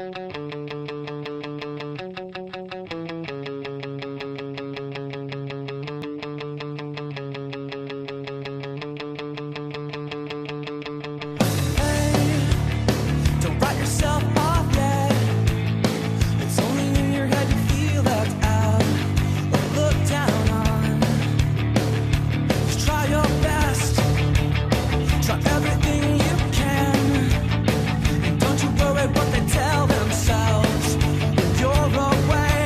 Don't write yourself off yet. It's only in your head you feel left out or looked down on. Just try your best. Try everything you can. And don't you worry what they tell themselves when you're away.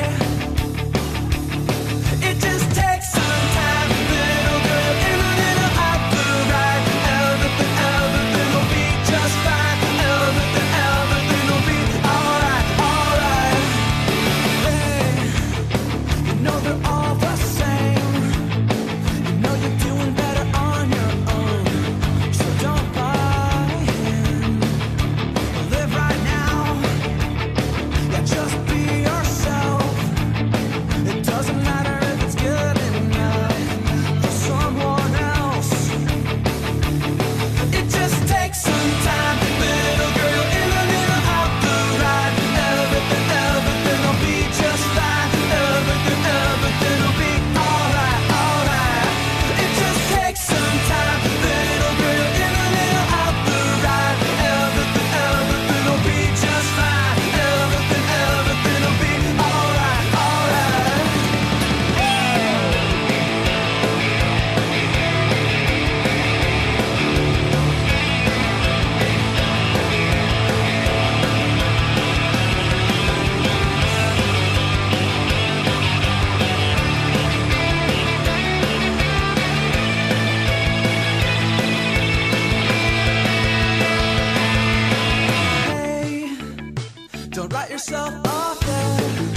It just takes some time, little girl, in a little out the right. Everything will be just fine. Everything will be alright, alright. Hey, you know they're all the same. You know you're doing better on your own. So don't buy in. Live right now. Yeah, just be yourself. It doesn't matter if it's good enough for someone else. It just takes some time, little girl, in a little out the right. Everything will be just fine. Everything will be alright, alright. It just takes some time, little girl, in a little out the right. Everything will be just fine. Everything will be alright, alright. Hey, don't write yourself off there.